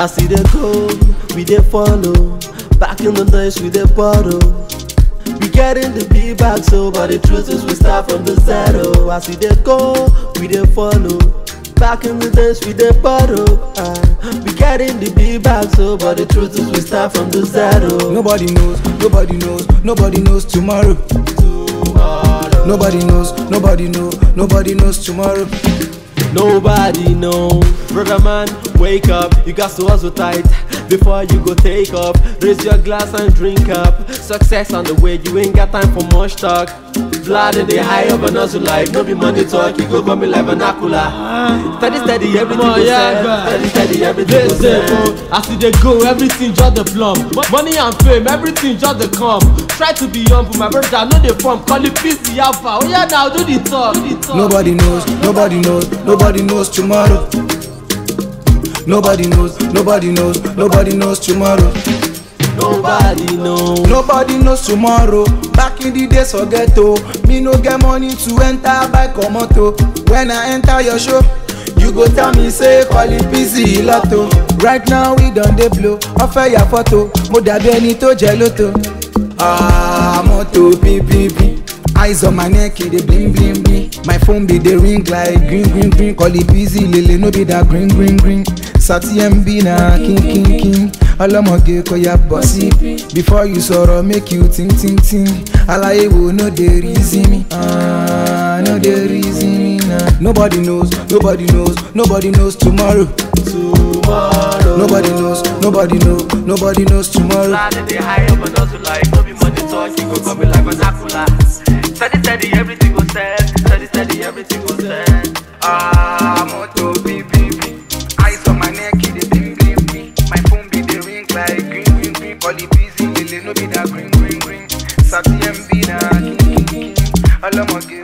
I see they go, we they follow. Back in the days we they bottle. We getting the big back so, but the truth is we start from the zero. I see they go, we they follow. Back in the days we they bottle. We getting the big back so, but the truth is we start from the zero. Nobody knows, nobody knows, nobody knows tomorrow. Nobody knows, nobody knows, nobody knows tomorrow. Nobody know. Brother man, wake up, you got to hustle tight before you go take off. Raise your glass and drink up. Success on the way, you ain't got time for much talk. Blood in the high of an hustle life, no be money talk, you go come in like vernacular. Steady, steady, everything go set. Steady, steady, everything go set. I see they go, everything just the plumb. Money and fame, everything just the come. Try to be humble, my brother, know the form. Kolly, pzeey, alpha. Oh yeah, now do the talk, Nobody knows, nobody knows, nobody knows tomorrow. Nobody knows, nobody knows, nobody knows tomorrow. Nobody knows. Nobody knows tomorrow. Back in the days for ghetto, me no get money to enter by Komoto. When I enter your show, you go tell me say Kolly pzeey lotto. Right now we done dey blow, offer your photo. Mo dabi ẹni tó jẹ lotto. Moto PPP. Eyes on my neck, it dey bling bling bling. My phone be dey ring like green green green. Kolly pzeey lele no be that green green green. Tmb na king king king. Ọlọ́mọge kò yá bọ́ sí. Before you sọ̀rọ̀ make you think think think. Alaye wo no dey reason me. No dey reason me na. Nobody knows, nobody knows, nobody knows tomorrow. Nobody knows, nobody knows, nobody knows tomorrow. Blood in the high of an hustle life, no be money talk, you go come in like vernacular. Steady, steady, everything go set. Steady, steady, everything go set. Moto PPP. Eyes on my neck, it dey bling bling bling. My phone be dey ring like green green green. Kolly pzeey lele no be that green green green. Tmb na king king king. Ọlọ́mọge